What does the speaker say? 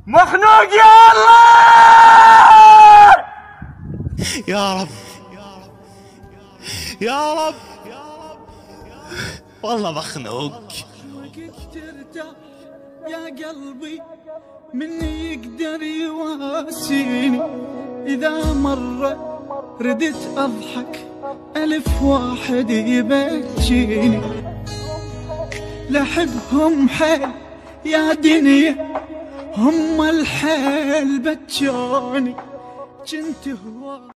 مخنوق يا الله. يا رب يا رب والله مخنوق. ترتاح يا قلبي مني يقدر يواسيني، إذا مرة ردت أضحك ألف واحد يبكيني. لحبهم حيل يا دنيا هم الحيل بتشوني، جنت هوا